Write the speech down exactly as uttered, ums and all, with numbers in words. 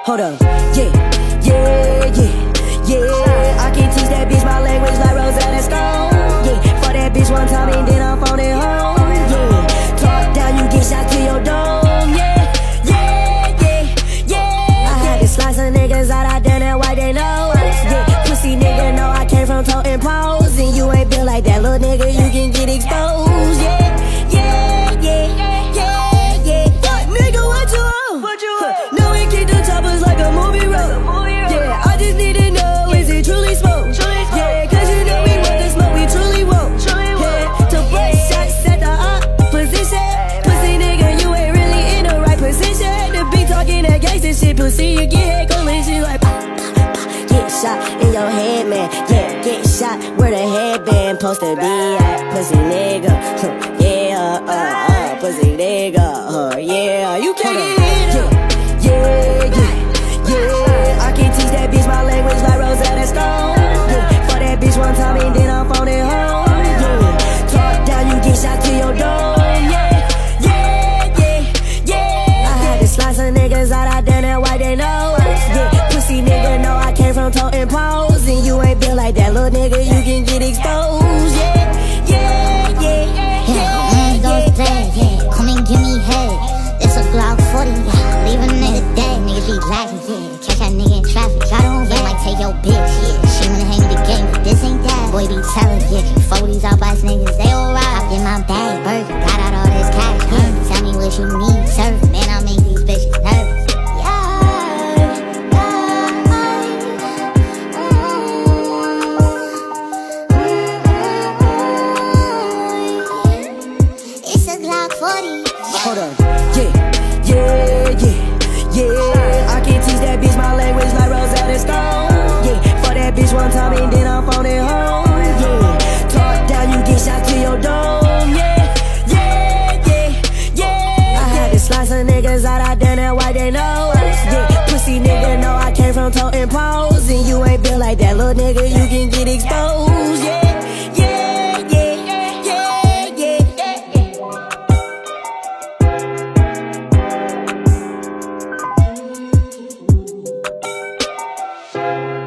Hold up, yeah, yeah, yeah, yeah. I can teach that bitch my language like Rosetta Stone. Yeah, for that bitch one time and then I'm phoning home. Yeah, talk down, you get shot to your dome. Yeah, yeah, yeah, yeah. I had to slice some niggas out, I done that white they know. Yeah, pussy nigga know I came from toting poles. And you ain't built like that, little nigga, you can get exposed. Yeah, yeah, yeah, yeah, yeah. What, nigga, what you on? What you on? No, we kick the choppers like a movie road. Yeah, I just need to know, is it truly smoke? Yeah, cause you know we want the smoke, we truly won't. Yeah, to bust shots at the opposition. Pussy nigga, you ain't really in the right position. To be talking that gangsta shit, pussy, you get collision like get shot in your head, man. Yeah, get shot where the headband supposed to be at. Pussy nigga, huh, yeah, uh, uh, pussy nigga, huh, yeah. You can't get hit, yeah, yeah, yeah, yeah. I can teach that bitch my language like Rosetta Stone. Yeah, for that bitch one time and then I'm phoning home. Yeah, talk down, you get shot to your dome. Yeah, yeah, yeah, yeah. I had to slice some niggas out, I done that white they know. Yeah, pussy nigga know I came from toting poles. And you ain't built like that, little nigga, you can get exposed. Yeah, yeah, yeah, yeah, yeah, yeah, yeah, yeah. Come and give me head. It's a Glock forty, yeah. Leave a nigga dead, niggas be laughing, yeah. Catch that nigga in traffic, I don't yeah. Like take your bitch, yeah. She wanna hang the game, but this ain't that. Boy be telling, yeah. forties out by niggas, they all right. Hop in my bag, burger, got out all this cash, yeah. Tell me what you need, serve, man, I'll make these bitches nervous. Hold up, yeah, yeah, yeah, yeah. I can teach that bitch my language like Rosetta Stone. Yeah, for that bitch one time and then I'm phoning home. Yeah, talk down, you get shot to your dome. Yeah, yeah, yeah, yeah. I had to slice some niggas out, I done that white they know. Yeah, pussy nigga know I came from toting poles. And you ain't built like that, little nigga, you can get exposed. Yeah. We'll be right back.